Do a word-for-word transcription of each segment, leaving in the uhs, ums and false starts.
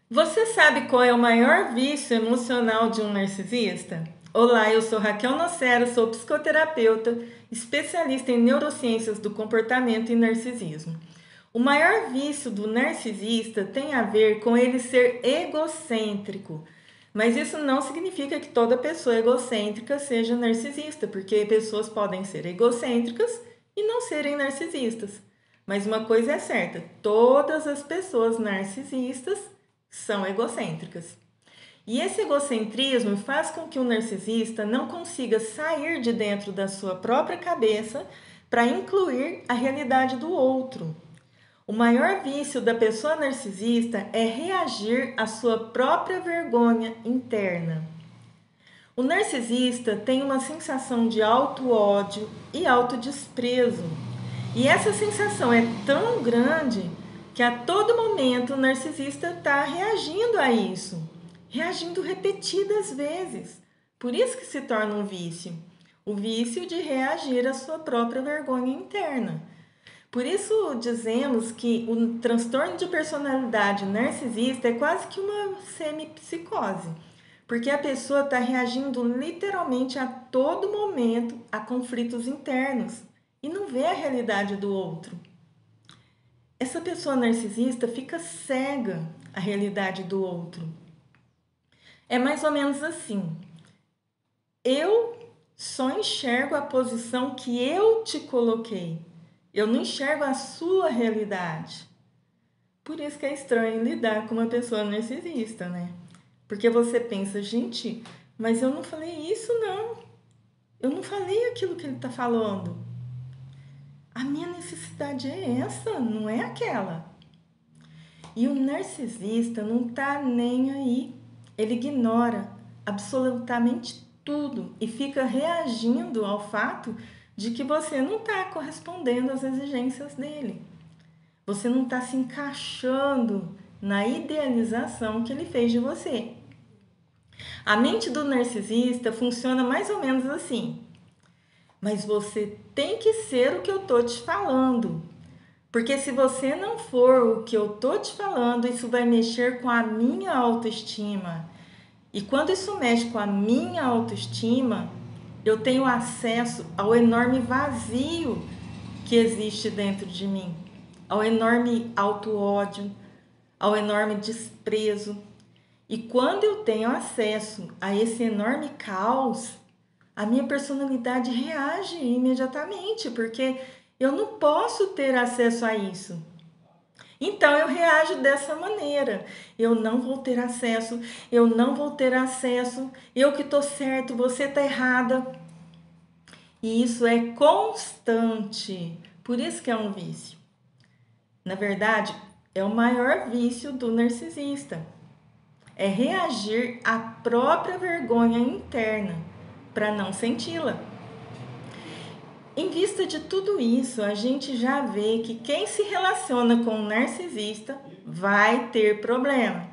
Você sabe qual é o maior vício emocional de um narcisista? Olá, eu sou Raquel Nocera, sou psicoterapeuta, especialista em neurociências do comportamento e narcisismo. O maior vício do narcisista tem a ver com ele ser egocêntrico. Mas isso não significa que toda pessoa egocêntrica seja narcisista, porque pessoas podem ser egocêntricas e não serem narcisistas. Mas uma coisa é certa: todas as pessoas narcisistas são egocêntricas. E esse egocentrismo faz com que o narcisista não consiga sair de dentro da sua própria cabeça para incluir a realidade do outro. O maior vício da pessoa narcisista é reagir à sua própria vergonha interna. O narcisista tem uma sensação de auto-ódio e autodesprezo. E essa sensação é tão grande que a todo momento o narcisista está reagindo a isso, reagindo repetidas vezes. Por isso que se torna um vício. O vício de reagir à sua própria vergonha interna. Por isso dizemos que o transtorno de personalidade narcisista é quase que uma semipsicose, porque a pessoa está reagindo literalmente a todo momento a conflitos internos e não vê a realidade do outro. Essa pessoa narcisista fica cega à realidade do outro. É mais ou menos assim: eu só enxergo a posição que eu te coloquei. Eu não enxergo a sua realidade. Por isso que é estranho lidar com uma pessoa narcisista, né? Porque você pensa, gente, mas eu não falei isso, não. Eu não falei aquilo que ele está falando. A minha necessidade é essa, não é aquela. E o narcisista não tá nem aí. Ele ignora absolutamente tudo e fica reagindo ao fato de que você não está correspondendo às exigências dele. Você não está se encaixando na idealização que ele fez de você. A mente do narcisista funciona mais ou menos assim: mas você tem que ser o que eu tô te falando. Porque se você não for o que eu tô te falando, isso vai mexer com a minha autoestima. E quando isso mexe com a minha autoestima, eu tenho acesso ao enorme vazio que existe dentro de mim, ao enorme auto-ódio, ao enorme desprezo. E quando eu tenho acesso a esse enorme caos, a minha personalidade reage imediatamente, porque eu não posso ter acesso a isso. Então eu reajo dessa maneira. Eu não vou ter acesso, eu não vou ter acesso, eu que tô certo, você tá errada. E isso é constante. Por isso que é um vício. Na verdade, é o maior vício do narcisista. É reagir à própria vergonha interna para não senti-la. Em vista de tudo isso, a gente já vê que quem se relaciona com um narcisista vai ter problema.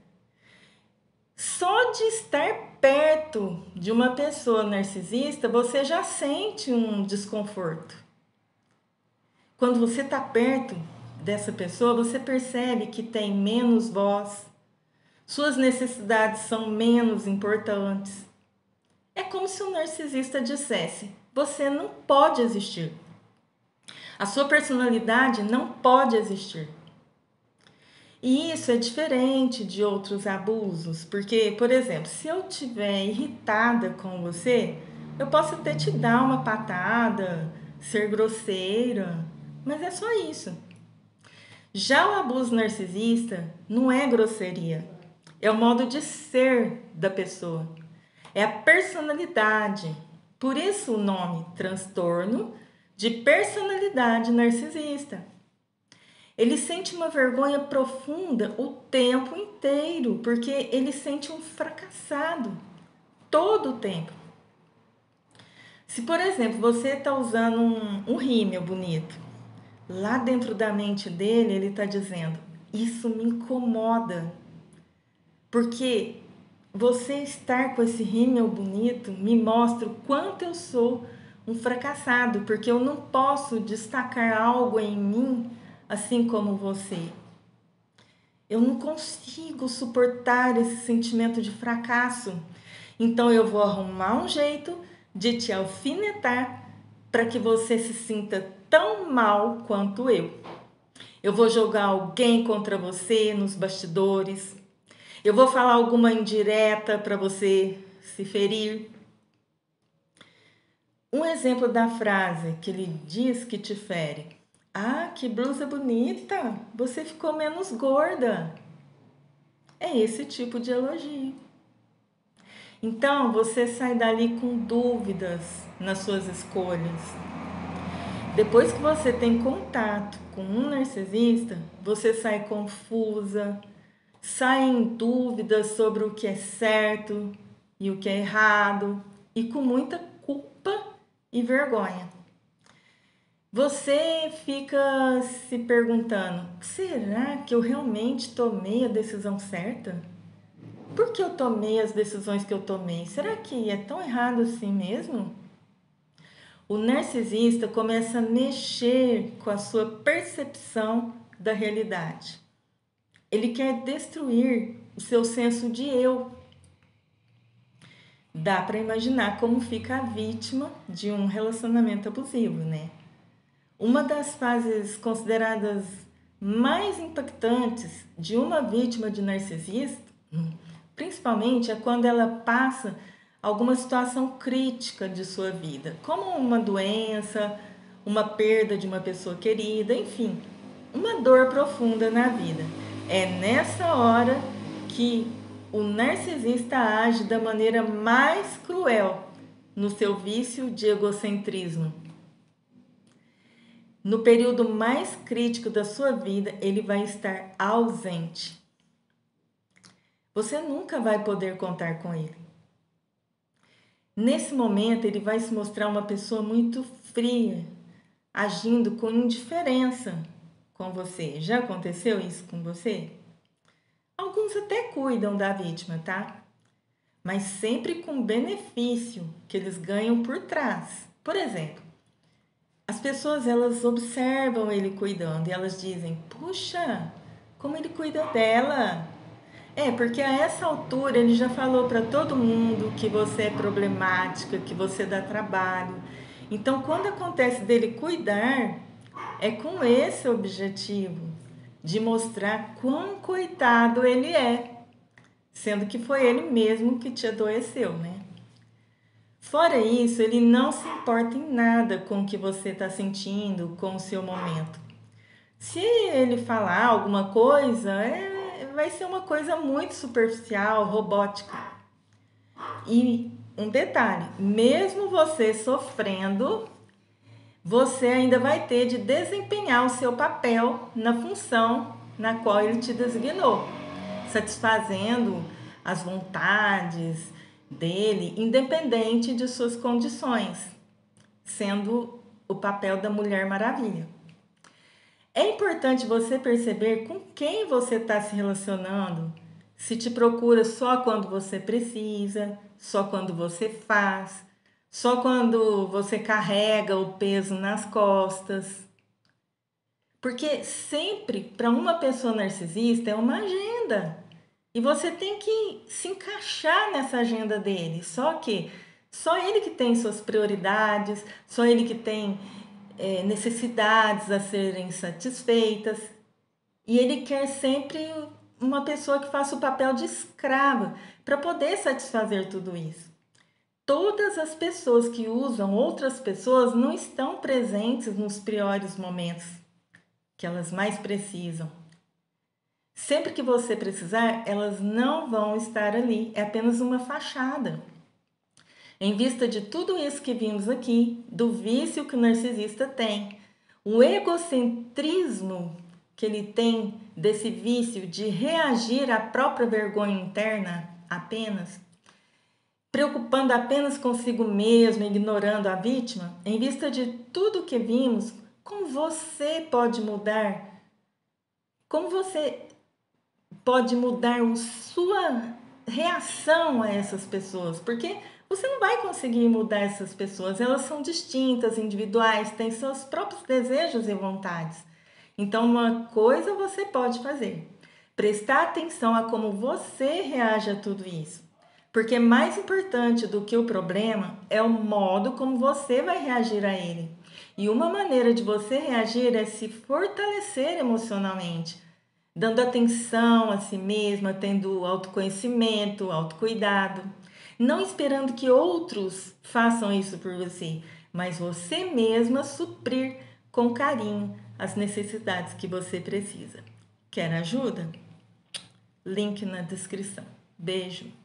Só de estar perto de uma pessoa narcisista, você já sente um desconforto. Quando você está perto dessa pessoa, você percebe que tem menos voz, suas necessidades são menos importantes. É como se o narcisista dissesse: você não pode existir. A sua personalidade não pode existir. E isso é diferente de outros abusos, porque, por exemplo, se eu estiver irritada com você, eu posso até te dar uma patada, ser grosseira, mas é só isso. Já o abuso narcisista não é grosseria, é o modo de ser da pessoa, é a personalidade. Por isso o nome transtorno de personalidade narcisista. Ele sente uma vergonha profunda o tempo inteiro, porque ele sente um fracassado todo o tempo. Se, por exemplo, você está usando um, um rímel bonito, lá dentro da mente dele, ele está dizendo: isso me incomoda, porque você estar com esse rímel bonito me mostra o quanto eu sou um fracassado, porque eu não posso destacar algo em mim assim como você. Eu não consigo suportar esse sentimento de fracasso. Então eu vou arrumar um jeito de te alfinetar para que você se sinta tão mal quanto eu. Eu vou jogar alguém contra você nos bastidores. Eu vou falar alguma indireta para você se ferir. Um exemplo da frase que ele diz que te fere. Ah, que blusa bonita! Você ficou menos gorda. É esse tipo de elogio. Então, você sai dali com dúvidas nas suas escolhas. Depois que você tem contato com um narcisista, você sai confusa, sai em dúvidas sobre o que é certo e o que é errado e com muita culpa e vergonha. Você fica se perguntando: será que eu realmente tomei a decisão certa? Por que eu tomei as decisões que eu tomei? Será que é tão errado assim mesmo? O narcisista começa a mexer com a sua percepção da realidade. Ele quer destruir o seu senso de eu. Dá para imaginar como fica a vítima de um relacionamento abusivo, né? Uma das fases consideradas mais impactantes de uma vítima de narcisista, principalmente, é quando ela passa alguma situação crítica de sua vida, como uma doença, uma perda de uma pessoa querida, enfim, uma dor profunda na vida. É nessa hora que o narcisista age da maneira mais cruel no seu vício de egocentrismo. No período mais crítico da sua vida, ele vai estar ausente. Você nunca vai poder contar com ele. Nesse momento, ele vai se mostrar uma pessoa muito fria, agindo com indiferença com você. Já aconteceu isso com você? Alguns até cuidam da vítima, tá? Mas sempre com benefício que eles ganham por trás. Por exemplo, as pessoas elas observam ele cuidando e elas dizem: puxa, como ele cuida dela. É, porque a essa altura ele já falou para todo mundo que você é problemática, que você dá trabalho. Então, quando acontece dele cuidar, é com esse objetivo de mostrar quão coitado ele é, sendo que foi ele mesmo que te adoeceu, né? Fora isso, ele não se importa em nada com o que você está sentindo, com o seu momento. Se ele falar alguma coisa, é, vai ser uma coisa muito superficial, robótica. E um detalhe, mesmo você sofrendo, você ainda vai ter de desempenhar o seu papel na função na qual ele te designou, satisfazendo as vontades dele, independente de suas condições, sendo o papel da Mulher Maravilha. É importante você perceber com quem você está se relacionando, se te procura só quando você precisa, só quando você faz, só quando você carrega o peso nas costas. Porque sempre, para uma pessoa narcisista, é uma agenda. E você tem que se encaixar nessa agenda dele. Só que só ele que tem suas prioridades, só ele que tem é, necessidades a serem satisfeitas. E ele quer sempre uma pessoa que faça o papel de escrava para poder satisfazer tudo isso. Todas as pessoas que usam outras pessoas não estão presentes nos piores momentos que elas mais precisam. Sempre que você precisar, elas não vão estar ali. É apenas uma fachada. Em vista de tudo isso que vimos aqui, do vício que o narcisista tem, o egocentrismo que ele tem desse vício de reagir à própria vergonha interna apenas, preocupando apenas consigo mesmo, ignorando a vítima, em vista de tudo que vimos, como você pode mudar? Como você pode mudar a sua reação a essas pessoas? Porque você não vai conseguir mudar essas pessoas, elas são distintas, individuais, têm seus próprios desejos e vontades. Então, uma coisa você pode fazer: Prestar atenção a como você reage a tudo isso. Porque mais importante do que o problema é o modo como você vai reagir a ele. E uma maneira de você reagir é se fortalecer emocionalmente, dando atenção a si mesma, tendo autoconhecimento, autocuidado, não esperando que outros façam isso por você, mas você mesma suprir com carinho as necessidades que você precisa. Quer ajuda? Link na descrição. Beijo!